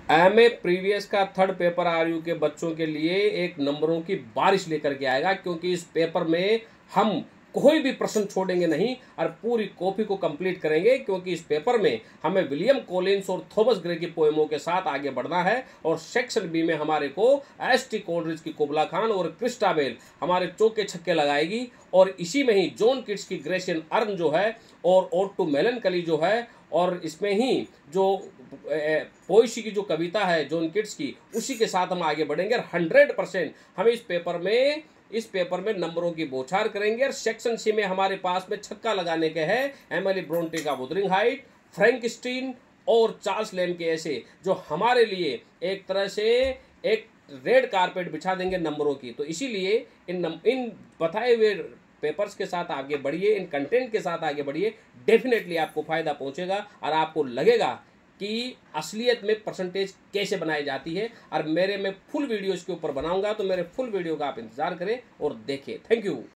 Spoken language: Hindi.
एमए प्रीवियस का थर्ड पेपर आरयू के बच्चों के लिए एक नंबरों की बारिश लेकर के आएगा, क्योंकि इस पेपर में हम कोई भी प्रश्न छोड़ेंगे नहीं और पूरी कॉपी को कंप्लीट करेंगे, क्योंकि इस पेपर में हमें विलियम कॉलिंस और थॉमस ग्रे की पोएमों के साथ आगे बढ़ना है। और सेक्शन बी में हमारे को एस.टी. कोलरिज की कुबला खान और क्रिस्टाबेल हमारे चौके छक्के लगाएगी। और इसी में ही जॉन किट्स की ग्रेशियन अर्न जो है और ओटू मेलनकली जो है, और इसमें ही जो पोइशी की जो कविता है जॉन किट्स की, उसी के साथ हम आगे बढ़ेंगे। और 100% हम इस पेपर में नंबरों की बौछार करेंगे। और सेक्शन सी में हमारे पास में छक्का लगाने के हैं एमिली ब्रोंटे का वुदरिंग हाइट, फ्रैंक स्टीन और चार्ल्स लेम के ऐसे, जो हमारे लिए एक तरह से एक रेड कारपेट बिछा देंगे नंबरों की। तो इसीलिए इन बताए हुए पेपर्स के साथ आगे बढ़िए, इन कंटेंट के साथ आगे बढ़िए। डेफिनेटली आपको फायदा पहुंचेगा और आपको लगेगा कि असलियत में परसेंटेज कैसे बनाई जाती है। और मैं फुल वीडियो इसके ऊपर बनाऊंगा, तो मेरे फुल वीडियो का आप इंतजार करें और देखें। Thank you.